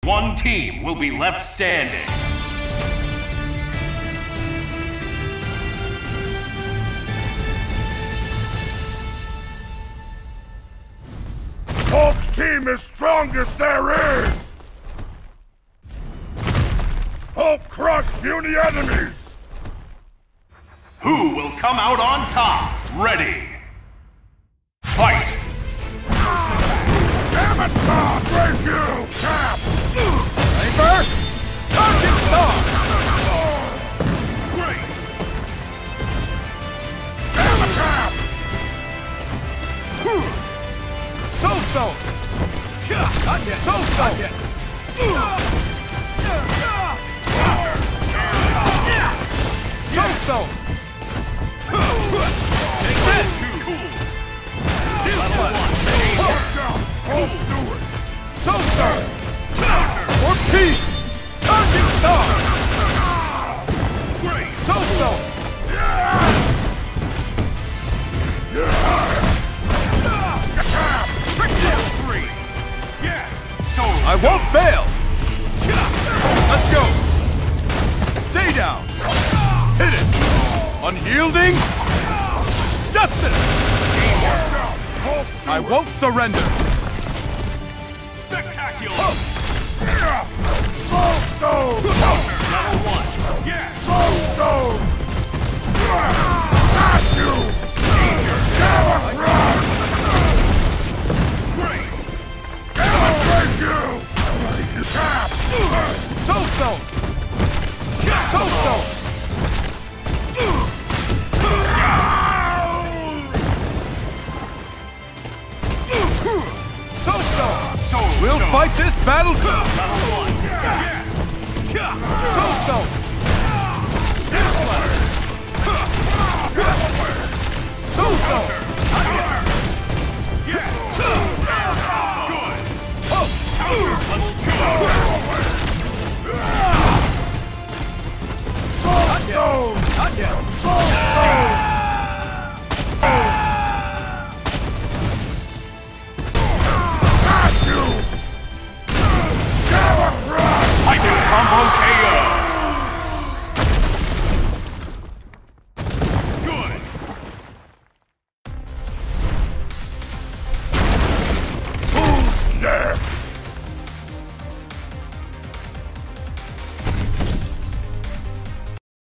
One team will be left standing. Hulk's team is strongest there is! Hulk crush puny enemies! Who will come out on top? Ready! Fight! Damn it, Tom! Thank you, Cap! Paper! Target star! Great! Damn it, Cap! Soulstone! Not yet! Soulstone! Soulstone! Take this! Level 1! Hulk, do it! Soulstone! For peace! Target star! Great! Soulstone! Level 3! Yes! So I won't fail! Let's go! Stay down! Hit it! Unyielding! Justice! I won't surrender! spectacular! Soulstone! Level 1! Yes! Soulstone! Got you! Gamma run! Great! Gamma thank you! Cap! Soulstone! Soulstone! Soulstone! We'll fight this battle too! Level 1! Yes! Soulstone! This one! Soulstone!